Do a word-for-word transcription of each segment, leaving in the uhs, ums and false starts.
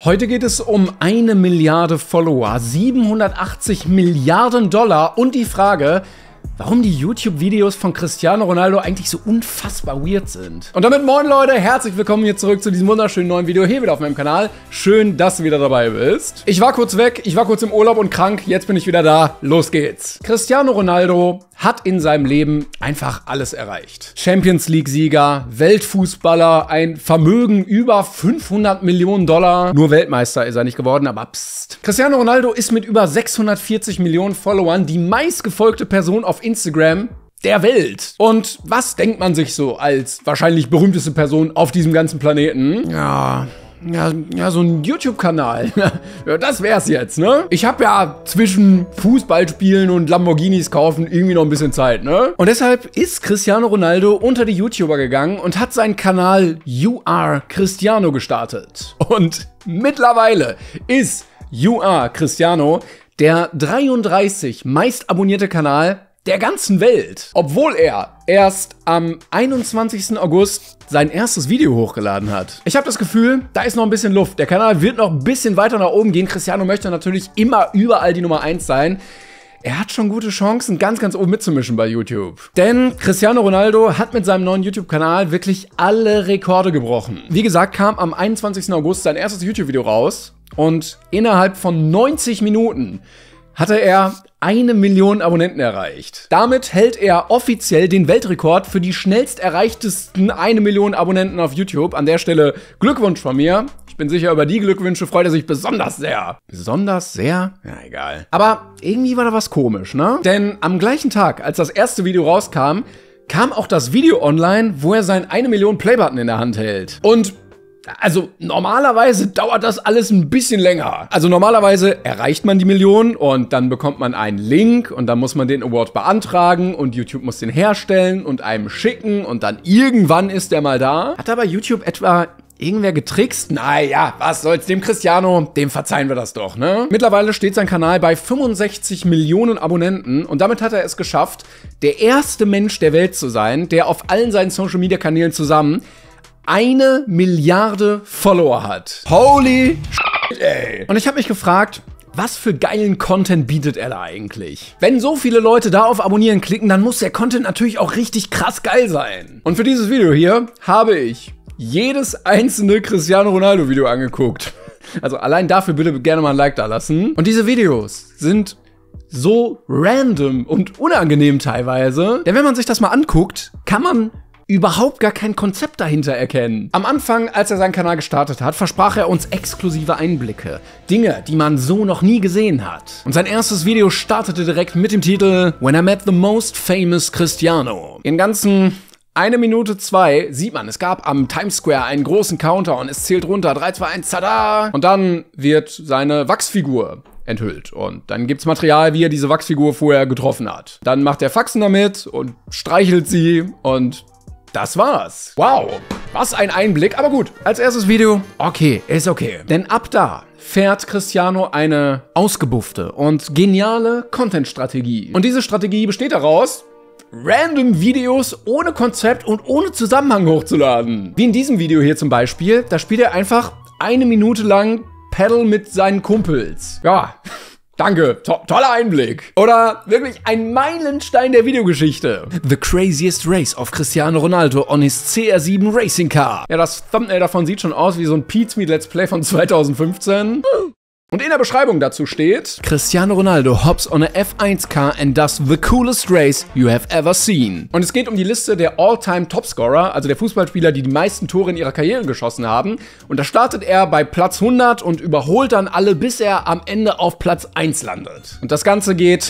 Heute geht es um eine Milliarde Follower, siebenhundertachtzig Milliarden Dollar und die Frage, warum die YouTube-Videos von Cristiano Ronaldo eigentlich so unfassbar weird sind. Und damit moin Leute, herzlich willkommen hier zurück zu diesem wunderschönen neuen Video hier wieder auf meinem Kanal. Schön, dass du wieder dabei bist. Ich war kurz weg, ich war kurz im Urlaub und krank, jetzt bin ich wieder da. Los geht's. Cristiano Ronaldo hat in seinem Leben einfach alles erreicht. Champions League-Sieger, Weltfußballer, ein Vermögen über fünfhundert Millionen Dollar. Nur Weltmeister ist er nicht geworden, aber pst. Cristiano Ronaldo ist mit über sechshundertvierzig Millionen Followern die meistgefolgte Person auf Instagram der Welt. Und was denkt man sich so als wahrscheinlich berühmteste Person auf diesem ganzen Planeten? Ja... Ja, ja, so ein YouTube-Kanal. Ja, das wär's jetzt, ne? Ich habe ja zwischen Fußballspielen und Lamborghinis kaufen irgendwie noch ein bisschen Zeit, ne? Und deshalb ist Cristiano Ronaldo unter die YouTuber gegangen und hat seinen Kanal You Are Cristiano gestartet. Und mittlerweile ist You Are Cristiano der dreiunddreißig meist abonnierte Kanal der ganzen Welt. Obwohl er erst am einundzwanzigsten August sein erstes Video hochgeladen hat. Ich habe das Gefühl, da ist noch ein bisschen Luft. Der Kanal wird noch ein bisschen weiter nach oben gehen. Cristiano möchte natürlich immer überall die Nummer eins sein. Er hat schon gute Chancen, ganz, ganz oben mitzumischen bei YouTube. Denn Cristiano Ronaldo hat mit seinem neuen YouTube-Kanal wirklich alle Rekorde gebrochen. Wie gesagt, kam am einundzwanzigsten August sein erstes YouTube-Video raus. Und innerhalb von neunzig Minuten hatte er eine Million Abonnenten erreicht. Damit hält er offiziell den Weltrekord für die schnellst erreichtesten eine Million Abonnenten auf YouTube. An der Stelle Glückwunsch von mir. Ich bin sicher, über die Glückwünsche freut er sich besonders sehr. Besonders sehr? Ja, egal. Aber irgendwie war da was komisch, ne? Denn am gleichen Tag, als das erste Video rauskam, kam auch das Video online, wo er seinen eine Million Playbutton in der Hand hält. Und also normalerweise dauert das alles ein bisschen länger. Also normalerweise erreicht man die Million und dann bekommt man einen Link und dann muss man den Award beantragen und YouTube muss den herstellen und einem schicken und dann irgendwann ist der mal da. Hat aber YouTube etwa irgendwer getrickst? Naja, was soll's, dem Cristiano, dem verzeihen wir das doch, ne? Mittlerweile steht sein Kanal bei fünfundsechzig Millionen Abonnenten und damit hat er es geschafft, der erste Mensch der Welt zu sein, der auf allen seinen Social-Media-Kanälen zusammen eine Milliarde Follower hat. Holy shit, ey. Und ich habe mich gefragt, was für geilen Content bietet er da eigentlich? Wenn so viele Leute da auf Abonnieren klicken, dann muss der Content natürlich auch richtig krass geil sein. Und für dieses Video hier habe ich jedes einzelne Cristiano Ronaldo Video angeguckt. Also allein dafür bitte gerne mal ein Like da lassen. Und diese Videos sind so random und unangenehm teilweise. Denn wenn man sich das mal anguckt, kann man überhaupt gar kein Konzept dahinter erkennen. Am Anfang, als er seinen Kanal gestartet hat, versprach er uns exklusive Einblicke. Dinge, die man so noch nie gesehen hat. Und sein erstes Video startete direkt mit dem Titel When I Met the Most Famous Cristiano. In ganzen eine Minute zwei sieht man, es gab am Times Square einen großen Counter und es zählt runter. drei, zwei, eins, tada! Und dann wird seine Wachsfigur enthüllt. Und dann gibt's Material, wie er diese Wachsfigur vorher getroffen hat. Dann macht er Faxen damit und streichelt sie und das war's. Wow, was ein Einblick. Aber gut, als erstes Video, okay, ist okay. Denn ab da fährt Cristiano eine ausgebuffte und geniale Content-Strategie. Und diese Strategie besteht daraus, random Videos ohne Konzept und ohne Zusammenhang hochzuladen. Wie in diesem Video hier zum Beispiel, da spielt er einfach eine Minute lang Paddle mit seinen Kumpels. Ja, danke, to toller Einblick. Oder wirklich ein Meilenstein der Videogeschichte. The craziest race of Cristiano Ronaldo on his C R sieben Racing Car. Ja, das Thumbnail davon sieht schon aus wie so ein Pete's Meat Let's Play von zweitausendfünfzehn. Und in der Beschreibung dazu steht: Cristiano Ronaldo hops on a F eins car and does the coolest race you have ever seen. Und es geht um die Liste der All-Time Topscorer, also der Fußballspieler, die die meisten Tore in ihrer Karriere geschossen haben. Und da startet er bei Platz hundert und überholt dann alle, bis er am Ende auf Platz eins landet. Und das Ganze geht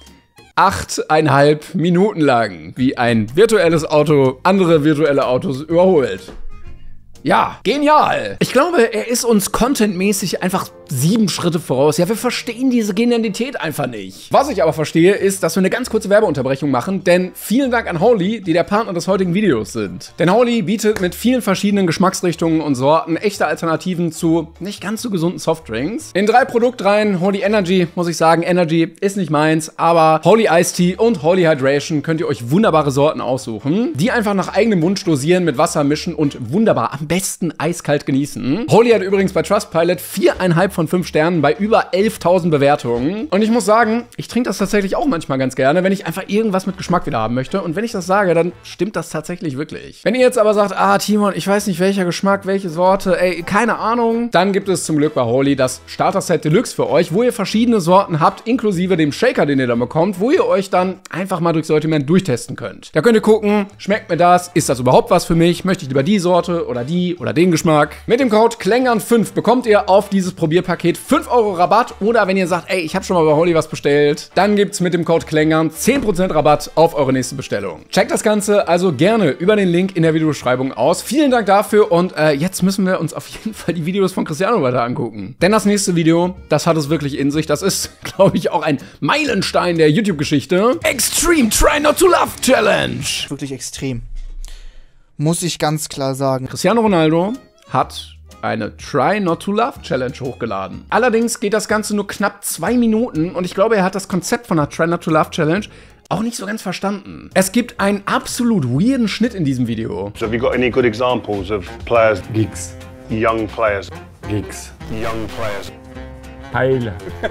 achteinhalb Minuten lang, wie ein virtuelles Auto andere virtuelle Autos überholt. Ja, genial. Ich glaube, er ist uns contentmäßig einfach sieben Schritte voraus. Ja, wir verstehen diese Genialität einfach nicht. Was ich aber verstehe, ist, dass wir eine ganz kurze Werbeunterbrechung machen, denn vielen Dank an Holy, die der Partner des heutigen Videos sind. Denn Holy bietet mit vielen verschiedenen Geschmacksrichtungen und Sorten echte Alternativen zu nicht ganz so gesunden Softdrinks. In drei Produktreihen, Holy Energy, muss ich sagen, Energy ist nicht meins, aber Holy Iced Tea und Holy Hydration könnt ihr euch wunderbare Sorten aussuchen, die einfach nach eigenem Wunsch dosieren, mit Wasser mischen und wunderbar, am besten eiskalt genießen. Holy hat übrigens bei Trustpilot viereinhalb von fünf Sternen bei über elftausend Bewertungen. Und ich muss sagen, ich trinke das tatsächlich auch manchmal ganz gerne, wenn ich einfach irgendwas mit Geschmack wieder haben möchte. Und wenn ich das sage, dann stimmt das tatsächlich wirklich. Wenn ihr jetzt aber sagt, ah, Timon, ich weiß nicht, welcher Geschmack, welche Sorte, ey, keine Ahnung, dann gibt es zum Glück bei Holy das Starter-Set Deluxe für euch, wo ihr verschiedene Sorten habt, inklusive dem Shaker, den ihr dann bekommt, wo ihr euch dann einfach mal durchs Sortiment durchtesten könnt. Da könnt ihr gucken, schmeckt mir das, ist das überhaupt was für mich, möchte ich lieber die Sorte oder die oder den Geschmack. Mit dem Code Klängern fünf bekommt ihr auf dieses Probierpaket fünf Euro Rabatt, oder wenn ihr sagt, ey, ich habe schon mal bei Holy was bestellt, dann gibt's mit dem Code Klängern zehn Prozent Rabatt auf eure nächste Bestellung. Checkt das Ganze also gerne über den Link in der Videobeschreibung aus. Vielen Dank dafür und äh, jetzt müssen wir uns auf jeden Fall die Videos von Cristiano weiter angucken. Denn das nächste Video, das hat es wirklich in sich. Das ist, glaube ich, auch ein Meilenstein der YouTube-Geschichte. Extreme Try Not to Love Challenge. Wirklich extrem. Muss ich ganz klar sagen. Cristiano Ronaldo hat eine Try Not to Love Challenge hochgeladen. Allerdings geht das Ganze nur knapp zwei Minuten und ich glaube, er hat das Konzept von der Try Not to Love Challenge auch nicht so ganz verstanden. Es gibt einen absolut weirden Schnitt in diesem Video. So have you got any good examples of players? Gigs. Young players. Gigs. Young players. Heil.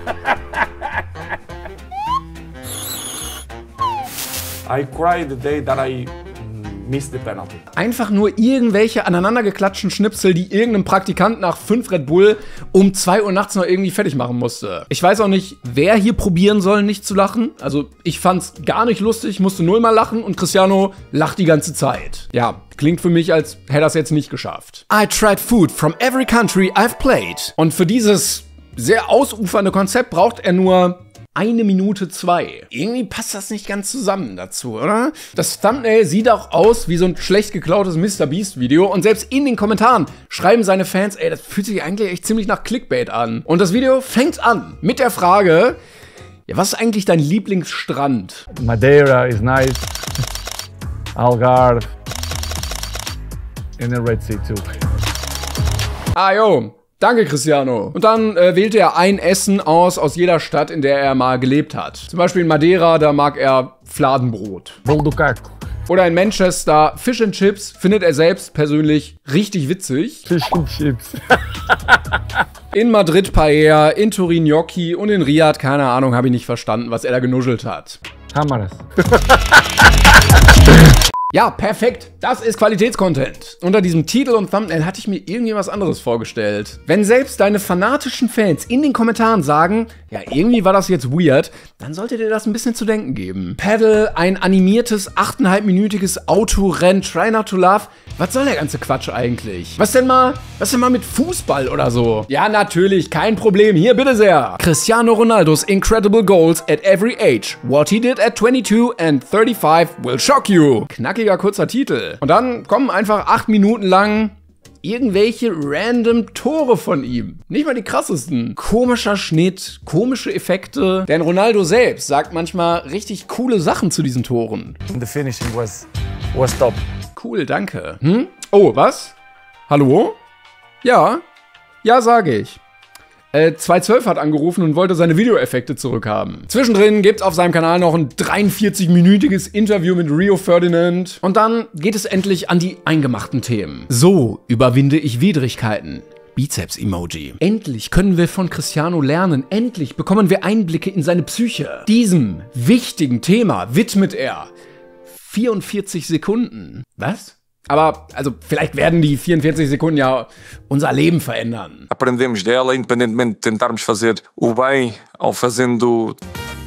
I cried the day that I missed the penalty. Einfach nur irgendwelche aneinandergeklatschten Schnipsel, die irgendein Praktikant nach fünf Red Bull um zwei Uhr nachts noch irgendwie fertig machen musste. Ich weiß auch nicht, wer hier probieren soll, nicht zu lachen. Also ich fand's gar nicht lustig, musste null mal lachen und Cristiano lacht die ganze Zeit. Ja, klingt für mich, als hätte er es jetzt nicht geschafft. I tried food from every country I've played. Und für dieses sehr ausufernde Konzept braucht er nur eine Minute zwei. Irgendwie passt das nicht ganz zusammen dazu, oder? Das Thumbnail sieht auch aus wie so ein schlecht geklautes MrBeast-Video und selbst in den Kommentaren schreiben seine Fans, ey, das fühlt sich eigentlich echt ziemlich nach Clickbait an. Und das Video fängt an mit der Frage, ja, was ist eigentlich dein Lieblingsstrand? Madeira is nice. Algarve. And the Red Sea too. Ah, jo. Danke, Cristiano. Und dann äh, wählte er ein Essen aus aus jeder Stadt, in der er mal gelebt hat. Zum Beispiel in Madeira, da mag er Fladenbrot. Bolo do Caco. Oder in Manchester, Fish and Chips findet er selbst persönlich richtig witzig. Fish and Chips. In Madrid Paella, in Turin Gnocchi und in Riyadh, keine Ahnung, habe ich nicht verstanden, was er da genuschelt hat. Hamaras. Ja, perfekt. Das ist Qualitätscontent. Unter diesem Titel und Thumbnail hatte ich mir irgendwie was anderes vorgestellt. Wenn selbst deine fanatischen Fans in den Kommentaren sagen, ja, irgendwie war das jetzt weird, dann sollte dir das ein bisschen zu denken geben. Paddle, ein animiertes, achteinhalbminütiges Autorennen, Try Not to Love. Was soll der ganze Quatsch eigentlich? Was denn mal, was denn mal mit Fußball oder so? Ja, natürlich, kein Problem. Hier, bitte sehr. Cristiano Ronaldo's incredible goals at every age. What he did at twenty-two and thirty-five will shock you. Knackiger kurzer Titel. Und dann kommen einfach acht Minuten lang irgendwelche random Tore von ihm. Nicht mal die krassesten. Komischer Schnitt, komische Effekte. Denn Ronaldo selbst sagt manchmal richtig coole Sachen zu diesen Toren. The finishing was, was top. Cool, danke. Hm? Oh, was? Hallo? Ja? Ja, sage ich. Äh, zwei zwölf hat angerufen und wollte seine Videoeffekte zurückhaben. Zwischendrin gibt's auf seinem Kanal noch ein dreiundvierzig-minütiges Interview mit Rio Ferdinand. Und dann geht es endlich an die eingemachten Themen. So überwinde ich Widrigkeiten. Bizeps-Emoji. Endlich können wir von Cristiano lernen. Endlich bekommen wir Einblicke in seine Psyche. Diesem wichtigen Thema widmet er vierundvierzig Sekunden. Was? Aber, also, vielleicht werden die vierundvierzig Sekunden ja unser Leben verändern. Aprendemos dela, independentemente de tentarmos fazer o bem ou fazendo.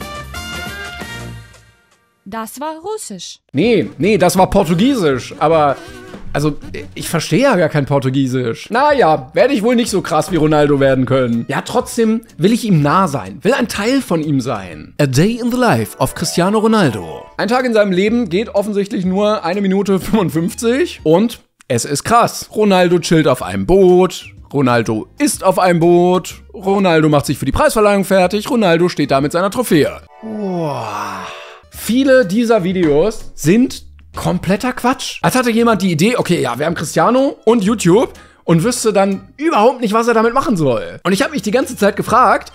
Das war Russisch. Nee, nee, das war Portugiesisch. Aber, also, ich verstehe ja gar kein Portugiesisch. Naja, werde ich wohl nicht so krass wie Ronaldo werden können. Ja, trotzdem will ich ihm nah sein. Will ein Teil von ihm sein. A Day in the Life of Cristiano Ronaldo. Ein Tag in seinem Leben geht offensichtlich nur eine Minute fünfundfünfzig. Und es ist krass. Ronaldo chillt auf einem Boot. Ronaldo ist auf einem Boot, Ronaldo macht sich für die Preisverleihung fertig, Ronaldo steht da mit seiner Trophäe. Boah. Viele dieser Videos sind kompletter Quatsch. Als hatte jemand die Idee, okay, ja, wir haben Cristiano und YouTube und wüsste dann überhaupt nicht, was er damit machen soll. Und ich habe mich die ganze Zeit gefragt,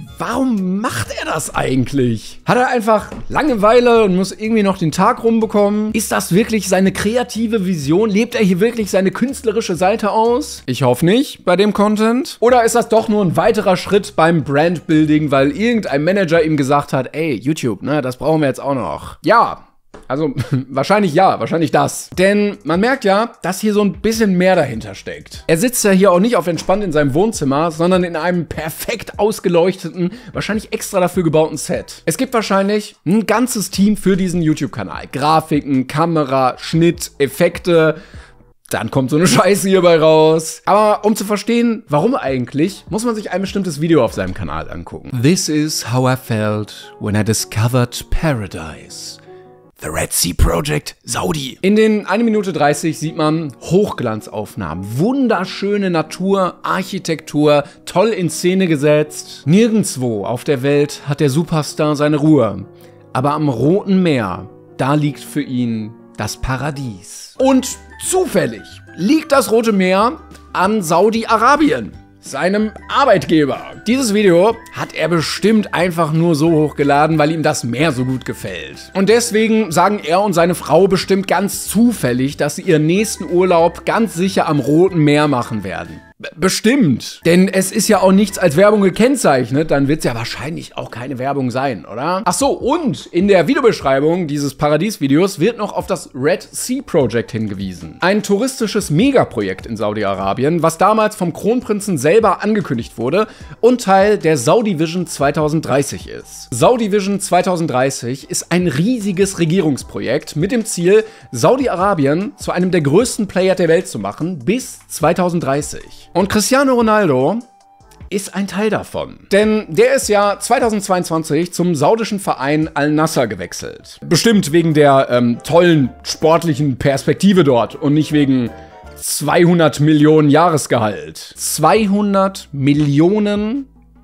warum macht er das eigentlich? Hat er einfach Langeweile und muss irgendwie noch den Tag rumbekommen? Ist das wirklich seine kreative Vision? Lebt er hier wirklich seine künstlerische Seite aus? Ich hoffe nicht bei dem Content. Oder ist das doch nur ein weiterer Schritt beim Brandbuilding, weil irgendein Manager ihm gesagt hat, ey, YouTube, ne, das brauchen wir jetzt auch noch. Ja. Also, wahrscheinlich ja, wahrscheinlich das. Denn man merkt ja, dass hier so ein bisschen mehr dahinter steckt. Er sitzt ja hier auch nicht auf entspannt in seinem Wohnzimmer, sondern in einem perfekt ausgeleuchteten, wahrscheinlich extra dafür gebauten Set. Es gibt wahrscheinlich ein ganzes Team für diesen YouTube-Kanal. Grafiken, Kamera, Schnitt, Effekte. Dann kommt so eine Scheiße hierbei raus. Aber um zu verstehen, warum eigentlich, muss man sich ein bestimmtes Video auf seinem Kanal angucken. This is how I felt when I discovered paradise. The Red Sea Project, Saudi. In den eine Minute dreißig sieht man Hochglanzaufnahmen, wunderschöne Natur, Architektur, toll in Szene gesetzt. Nirgendwo auf der Welt hat der Superstar seine Ruhe. Aber am Roten Meer, da liegt für ihn das Paradies. Und zufällig liegt das Rote Meer an Saudi-Arabien, seinem Arbeitgeber. Dieses Video hat er bestimmt einfach nur so hochgeladen, weil ihm das Meer so gut gefällt. Und deswegen sagen er und seine Frau bestimmt ganz zufällig, dass sie ihren nächsten Urlaub ganz sicher am Roten Meer machen werden. B- bestimmt. Denn es ist ja auch nichts als Werbung gekennzeichnet, dann wird es ja wahrscheinlich auch keine Werbung sein, oder? Ach so, und in der Videobeschreibung dieses Paradies-Videos wird noch auf das Red Sea Project hingewiesen. Ein touristisches Megaprojekt in Saudi-Arabien, was damals vom Kronprinzen selber angekündigt wurde und Teil der Saudi Vision zwanzig dreißig ist. Saudi Vision zwanzig dreißig ist ein riesiges Regierungsprojekt mit dem Ziel, Saudi-Arabien zu einem der größten Player der Welt zu machen bis zwanzig dreißig. Und Cristiano Ronaldo ist ein Teil davon. Denn der ist ja zweitausendzweiundzwanzig zum saudischen Verein Al-Nassr gewechselt. Bestimmt wegen der ähm, tollen sportlichen Perspektive dort und nicht wegen zweihundert Millionen Jahresgehalt. zweihundert Millionen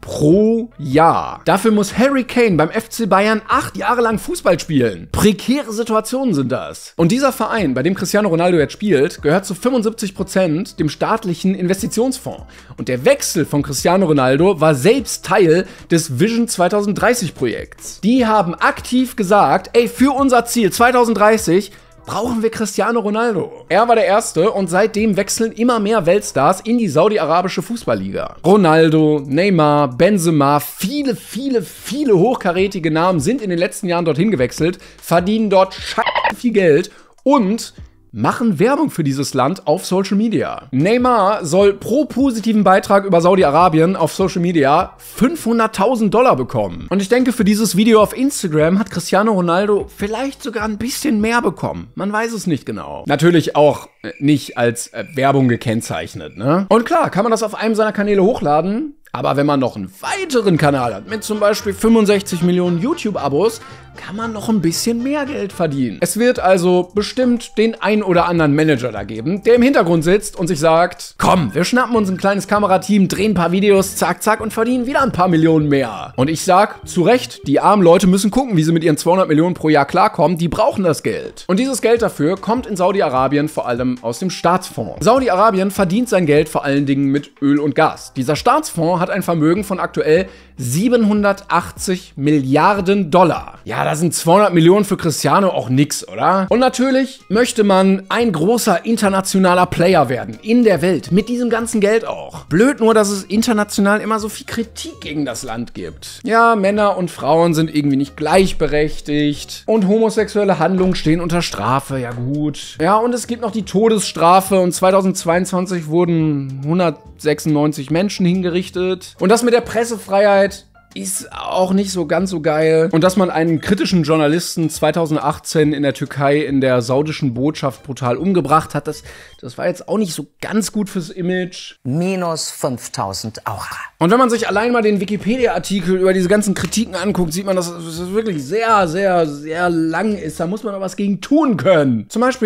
pro Jahr. Dafür muss Harry Kane beim F C Bayern acht Jahre lang Fußball spielen. Prekäre Situationen sind das. Und dieser Verein, bei dem Cristiano Ronaldo jetzt spielt, gehört zu fünfundsiebzig Prozent dem staatlichen Investitionsfonds. Und der Wechsel von Cristiano Ronaldo war selbst Teil des Vision zwanzig dreißig Projekts. Die haben aktiv gesagt, ey, für unser Ziel zwanzig dreißig brauchen wir Cristiano Ronaldo. Er war der Erste und seitdem wechseln immer mehr Weltstars in die saudi-arabische Fußballliga. Ronaldo, Neymar, Benzema, viele, viele, viele hochkarätige Namen sind in den letzten Jahren dorthin gewechselt, verdienen dort scheiße viel Geld und machen Werbung für dieses Land auf Social Media. Neymar soll pro positiven Beitrag über Saudi-Arabien auf Social Media fünfhunderttausend Dollar bekommen. Und ich denke, für dieses Video auf Instagram hat Cristiano Ronaldo vielleicht sogar ein bisschen mehr bekommen. Man weiß es nicht genau. Natürlich auch nicht als äh, Werbung gekennzeichnet, ne? Und klar, kann man das auf einem seiner Kanäle hochladen. Aber wenn man noch einen weiteren Kanal hat, mit zum Beispiel fünfundsechzig Millionen YouTube-Abos, kann man noch ein bisschen mehr Geld verdienen. Es wird also bestimmt den ein oder anderen Manager da geben, der im Hintergrund sitzt und sich sagt, komm, wir schnappen uns ein kleines Kamerateam, drehen ein paar Videos, zack, zack und verdienen wieder ein paar Millionen mehr. Und ich sag, zu Recht, die armen Leute müssen gucken, wie sie mit ihren zweihundert Millionen pro Jahr klarkommen, die brauchen das Geld. Und dieses Geld dafür kommt in Saudi-Arabien vor allem aus dem Staatsfonds. Saudi-Arabien verdient sein Geld vor allen Dingen mit Öl und Gas. Dieser Staatsfonds hat ein Vermögen von aktuell siebenhundertachtzig Milliarden Dollar. Ja, da sind zweihundert Millionen für Cristiano auch nix, oder? Und natürlich möchte man ein großer internationaler Player werden in der Welt, mit diesem ganzen Geld auch. Blöd nur, dass es international immer so viel Kritik gegen das Land gibt. Ja, Männer und Frauen sind irgendwie nicht gleichberechtigt und homosexuelle Handlungen stehen unter Strafe, ja gut. Ja, und es gibt noch die Todesstrafe und zweitausendzweiundzwanzig wurden hundertsechsundneunzig Menschen hingerichtet. Und das mit der Pressefreiheit ist auch nicht so ganz so geil. Und dass man einen kritischen Journalisten zweitausendachtzehn in der Türkei in der saudischen Botschaft brutal umgebracht hat, das, das war jetzt auch nicht so ganz gut fürs Image. Minus fünftausend Aura. Und wenn man sich allein mal den Wikipedia-Artikel über diese ganzen Kritiken anguckt, sieht man, dass es wirklich sehr, sehr, sehr lang ist. Da muss man auch was gegen tun können. Zum Beispiel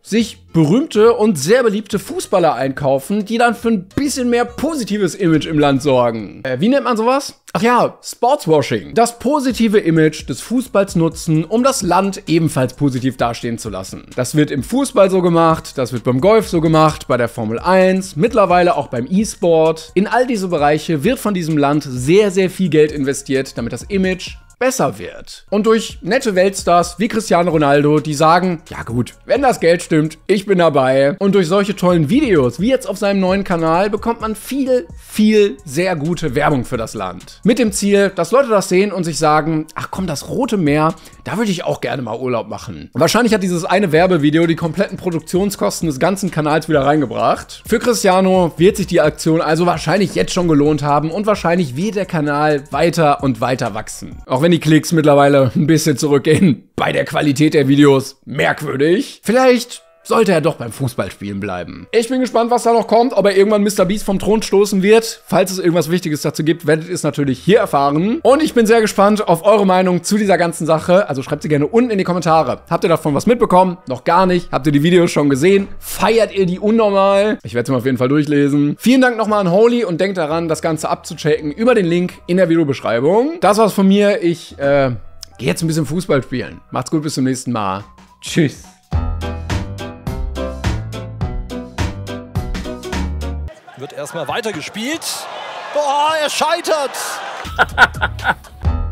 sich berühmte und sehr beliebte Fußballer einkaufen, die dann für ein bisschen mehr positives Image im Land sorgen. Äh, wie nennt man sowas? Ach ja, Sportswashing. Das positive Image des Fußballs nutzen, um das Land ebenfalls positiv dastehen zu lassen. Das wird im Fußball so gemacht, das wird beim Golf so gemacht, bei der Formel eins, mittlerweile auch beim E-Sport. In all diese Bereiche wird von diesem Land sehr, sehr viel Geld investiert, damit das Image besser wird. Und durch nette Weltstars wie Cristiano Ronaldo, die sagen, ja gut, wenn das Geld stimmt, ich bin dabei. Und durch solche tollen Videos, wie jetzt auf seinem neuen Kanal, bekommt man viel, viel sehr gute Werbung für das Land. Mit dem Ziel, dass Leute das sehen und sich sagen, ach komm, das Rote Meer, da würde ich auch gerne mal Urlaub machen. Wahrscheinlich hat dieses eine Werbevideo die kompletten Produktionskosten des ganzen Kanals wieder reingebracht. Für Cristiano wird sich die Aktion also wahrscheinlich jetzt schon gelohnt haben und wahrscheinlich wird der Kanal weiter und weiter wachsen. Auch wenn die Klicks mittlerweile ein bisschen zurückgehen, bei der Qualität der Videos merkwürdig. Vielleicht sollte er doch beim Fußballspielen bleiben. Ich bin gespannt, was da noch kommt, ob er irgendwann Mister Beast vom Thron stoßen wird. Falls es irgendwas Wichtiges dazu gibt, werdet ihr es natürlich hier erfahren. Und ich bin sehr gespannt auf eure Meinung zu dieser ganzen Sache. Also schreibt sie gerne unten in die Kommentare. Habt ihr davon was mitbekommen? Noch gar nicht? Habt ihr die Videos schon gesehen? Feiert ihr die unnormal? Ich werde es mir auf jeden Fall durchlesen. Vielen Dank nochmal an Holy und denkt daran, das Ganze abzuchecken über den Link in der Videobeschreibung. Das war's von mir. Ich äh, gehe jetzt ein bisschen Fußball spielen. Macht's gut, bis zum nächsten Mal. Tschüss. Wird erstmal weitergespielt. Boah, er scheitert!